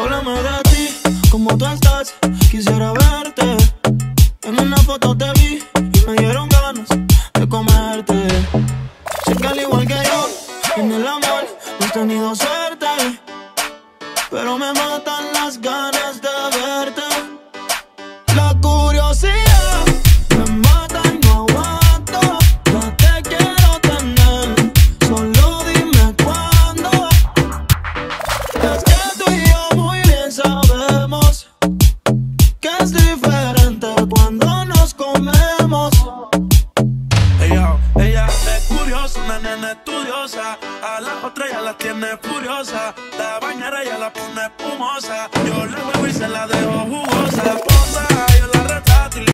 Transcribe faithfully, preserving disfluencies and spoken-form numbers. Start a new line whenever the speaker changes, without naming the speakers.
Háblame de ti, cómo tú estás, quisiera verte. En una foto te vi y me dieron ganas de comerte. Sé que al igual que yo, en el amor no has tenido suerte, pero me matan las ganas de verte. La curiosidad me mata y no aguanto. Ya te quiero tener, solo dime cuándo. Es que tú y yo muy bien sabemos que es diferente cuando nos comemos.
Ella, ella es curiosa, una nena estudiosa. A la otra ya la tiene furiosa. La bañera ya la pone espumosa. Yo le vuelvo y se la dejo jugosa. Esposa